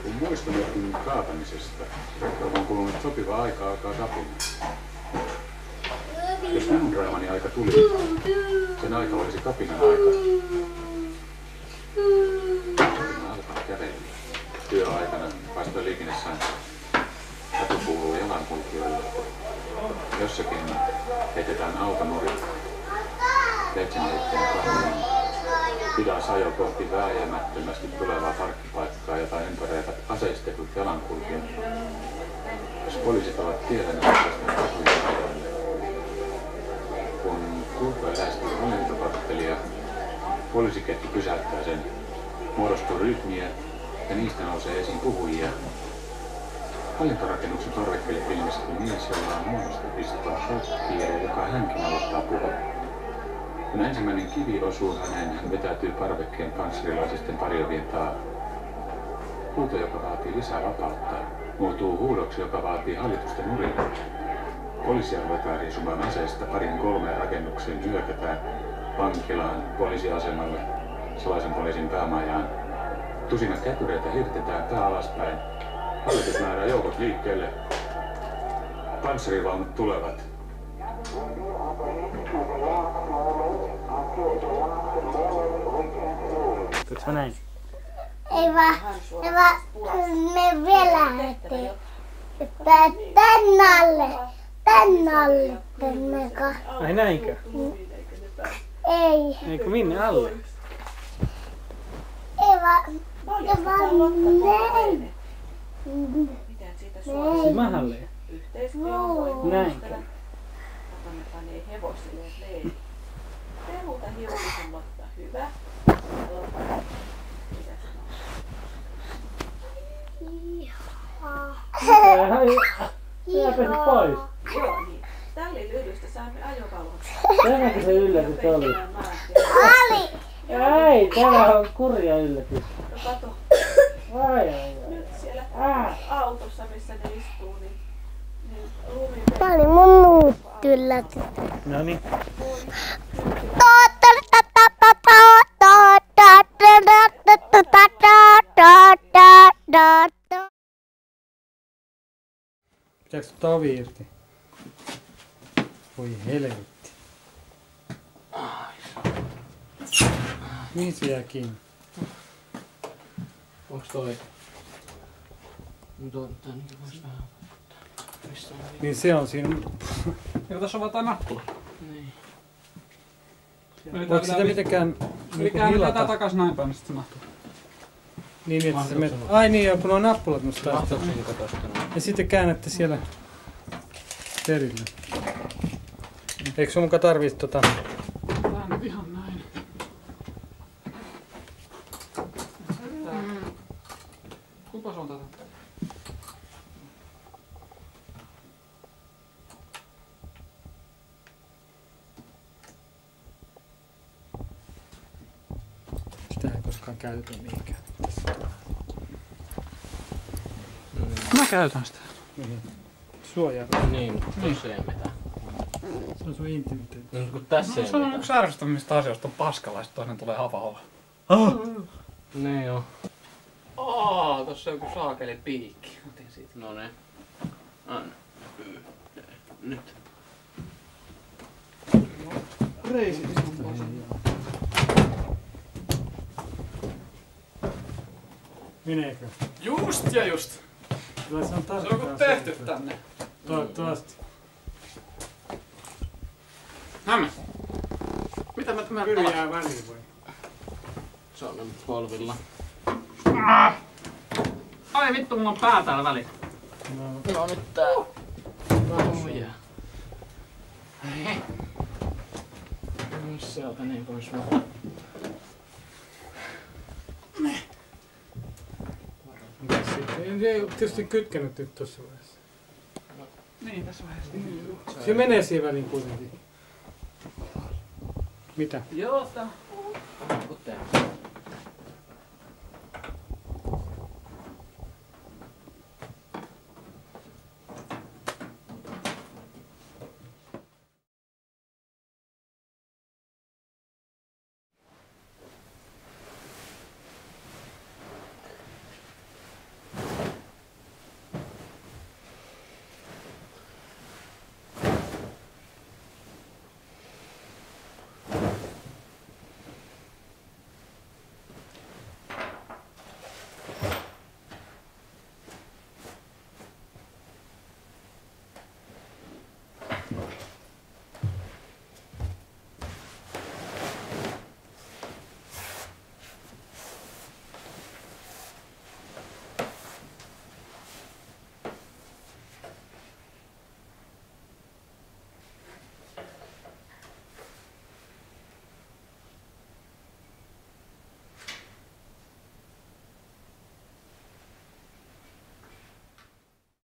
Kun muistomyrkyn kaatamisesta on kulunut sopiva aika alkaa kapina. Jos minun draamani aika tuli, sen aika olisi kapinan aika. Kapina alkaa kävellä. Työaikana vastoin liikennessääntöä. Katu kuuluu jalankulkijoille. Jossakin heitetään autonuri. Veitsenheittäjän kahvinen. Hidas ajo kohti vääjäämättömästi tulevaa parkkipaikkaa, jota ympäröivät aseistetut jalankulkijat. Jos poliisit ovat tiellä näköisten katujen ajoille. Kun kulkue lähestyy hallintokorttelia, poliisiketju pysäyttää sen. Muodostuu ryhmiä ja niistä nousee esiin puhujia. Hallintorakennuksen parvekkeelle ilmestyy mies, jolla on huonosti pistää shottia ja joka hänkin aloittaa puhua. Kun ensimmäinen kivi osuu häneen, hän vetäytyy parvekkeen panssarilaisisten tarjoavien taa. Huuto, joka vaatii lisää vapautta, muuttuu huudoksi, joka vaatii hallitusten nurin. Poliisia ruvetaan riisumaan aseista parin kolmeen rakennukseen hyökätään, vankilaan, poliisiasemalle, salaisen poliisin päämajaan. Tusina kätyreitä hirtetään pää alaspäin. Hallitus määrää joukot liikkeelle. Panssarivaunut tulevat. Tuutko näin? Ei vaan me vielä lähdettiin. Tänne alle mennä. Ai näinkö? Ei. Eikö minne alle? Ei vaan näin. Siis mahalle? Näinkö? Ne panee hevosille leiri. Peruuta hiukisen, mutta hyvä. Mitä pääsit pois? Joo, niin. Tällin yhdystä saamme ajovalvon. Tämäkö se yllätys oli? Ali! Ei, tämä on kurja yllätys. No kato. Ai. Nyt siellä autossa, missä ne istuu, niin lumi Tää oli mun muut yllätys. Noniin. Pitääkö ottaa ovi irti? Voi helvetti. Mihin se jää kiinni? Onks toi? Nyt on tää niinku vois vähän. Niin se on siinä. Eikö tässä on vaan tää nappula? Niin. Voiko sitä mitenkään Käännetään takas näin päin, niin sit se mahtuu. Niin, että se menee. Ai niin, joo, kun on nappulat nostaa. Mahtuuko siinä katosta? Ja sitten käännätte siellä perille. Eikö sun muka tarvitse tota? Tää nyt ihan näin. Kuinka se on tätä? Sitä ei koskaan käytetä mihinkään. Mä käytän sitä. Suojaa. Niin, mutta tossa ei mitään. Se on sun intimiteetti. No kun tässä ei Se on mitään. yksi ärsyttävistä asioista on paskalaista, toinen tulee havalla. Niin joo. Tossa on joku saakeli piikki. Otin siitä. No ne. Anna. Nyt. Reisit ihan Meneekö? Just ja just. Kyllä se on Se on tarkkaan. kun tehty tänne. Toivottavasti. Nämme. Mitä mä Kyllä jää väliin voi. Se on nyt polvilla. Ai vittu, mulla on pää täällä väliin. No nyt tää. Oh jää. Sieltä niin pois vaan. Mitäs sitten? Ei tietysti kytkenyt nyt tossa vaiheessa. Niin, tässä vaiheessa. Se menee siihen väliin kuitenkin. Mitä? Joo, tää. Kuten.